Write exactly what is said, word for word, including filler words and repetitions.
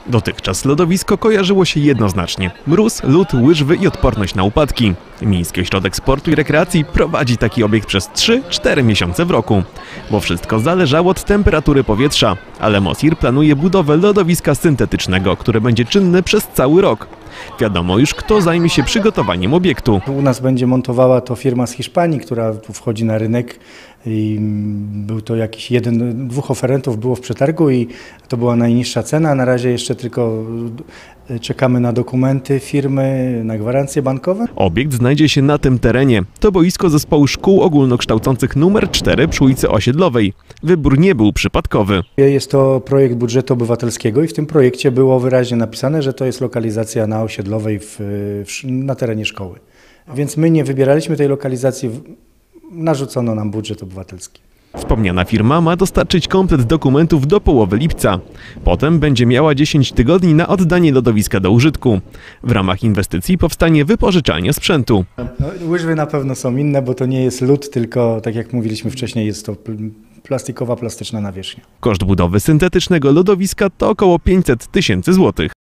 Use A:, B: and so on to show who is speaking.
A: Dotychczas lodowisko kojarzyło się jednoznacznie. Mróz, lód, łyżwy i odporność na upadki. Miejski Ośrodek Sportu i Rekreacji prowadzi taki obiekt przez trzy cztery miesiące w roku. Bo wszystko zależało od temperatury powietrza. Ale Mosir planuje budowę lodowiska syntetycznego, które będzie czynne przez cały rok. Wiadomo już, kto zajmie się przygotowaniem obiektu.
B: U nas będzie montowała to firma z Hiszpanii, która tu wchodzi na rynek. I był to jakiś jeden, dwóch oferentów było w przetargu i to była najniższa cena. Na razie jeszcze tylko czekamy na dokumenty firmy, na gwarancje bankowe.
A: Obiekt znajdzie się na tym terenie. To boisko zespołu szkół ogólnokształcących numer cztery przy ulicy Osiedlowej. Wybór nie był przypadkowy.
B: Jest to projekt budżetu obywatelskiego i w tym projekcie było wyraźnie napisane, że to jest lokalizacja na Osiedlowej w, w, na terenie szkoły. Więc my nie wybieraliśmy tej lokalizacji, narzucono nam budżet obywatelski.
A: Wspomniana firma ma dostarczyć komplet dokumentów do połowy lipca. Potem będzie miała dziesięć tygodni na oddanie lodowiska do użytku. W ramach inwestycji powstanie wypożyczalnia sprzętu.
B: No, łyżwy na pewno są inne, bo to nie jest lód, tylko tak jak mówiliśmy wcześniej, jest to plastikowa, plastyczna nawierzchnia.
A: Koszt budowy syntetycznego lodowiska to około pięćset tysięcy złotych.